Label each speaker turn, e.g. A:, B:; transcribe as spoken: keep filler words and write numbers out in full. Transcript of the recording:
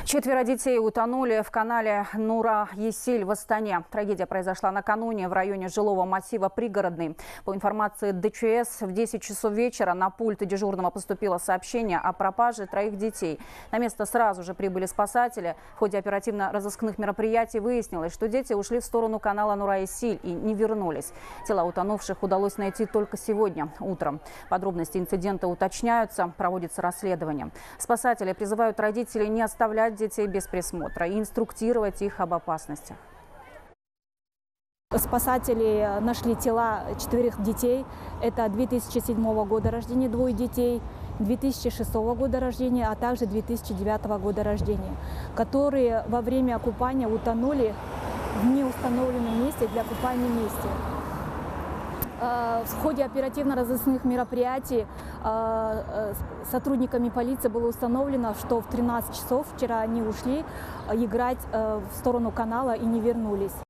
A: Четверо детей утонули в канале Нура-Есиль в Астане. Трагедия произошла накануне в районе жилого массива Пригородный. По информации Дэ Че Эс, в десять часов вечера на пульт дежурного поступило сообщение о пропаже троих детей. На место сразу же прибыли спасатели. В ходе оперативно-розыскных мероприятий выяснилось, что дети ушли в сторону канала Нура-Есиль и не вернулись. Тела утонувших удалось найти только сегодня утром. Подробности инцидента уточняются, проводится расследование. Спасатели призывают родителей не оставлять детей без присмотра и инструктировать их об опасностях.
B: Спасатели нашли тела четверых детей. Это две тысячи седьмого года рождения двое детей, две тысячи шестого года рождения, а также две тысячи девятого года рождения, которые во время купания утонули в неустановленном месте для купания вместе. В ходе оперативно-розыскных мероприятий сотрудниками полиции было установлено, что в тринадцать часов вчера они ушли играть в сторону канала и не вернулись.